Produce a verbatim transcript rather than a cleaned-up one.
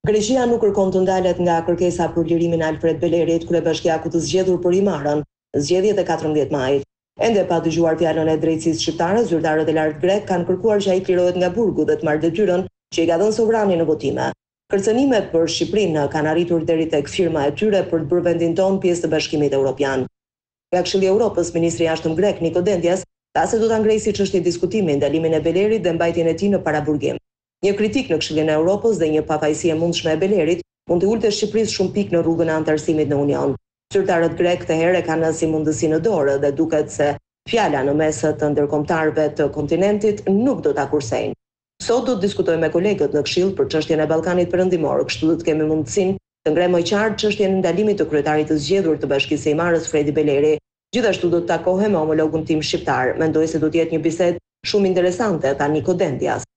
Greqia nuk kërkon të ndalet nga kërkesa për lirimin e Alfred Belerit, kryebashkiaku të zgjedhur për Imarën, zgjedhjet e katërmbëdhjetë majit. Ende pa dëgjuar fjalën e drejtësisë shqiptare, zyrtarët e lartë grek kanë kërkuar që ai të lirohet nga burgu dhe të marrë detyrën që i ka dhënë sovrani në votime. Kërcënimet për Shqipërinë kanë arritur deri tek firma e tyre për të bërë vendin tonë pjesë të Bashkimit Evropian. Nga Këshilli i Evropës, ministri i jashtëm grek Niko Dendias tha se do ta ngrejë çështje diskutimi ndalimin e Belerit dhe mbajtjen e tij në paraburgim. Një kritik në Këshillin e Evropës dhe një pafajësi e mundshme e Belerit mund të ulte Shqipërisë shumë pikë në rrugën e anëtarësimit në Union. Zyrtarët grek këtë herë kanë si mundësi në dorë dhe duket se fjala në mes të ndërkombëtarëve të kontinentit nuk do ta kursejnë. Sot do të diskutoj me kolegët në Këshill për çështjen e Ballkanit Perëndimor, kështu do të kemi mundësinë të ngrejmë më qartë çështjen e ndalimit të kryetarit të zgjedhur të Bashkisë së Imarës Fredi Beleri. Gjithashtu do të takohem me homologun tim shqiptar. Mendoj se do të jetë një bisedë shumë interesante, tha Niko Dendias.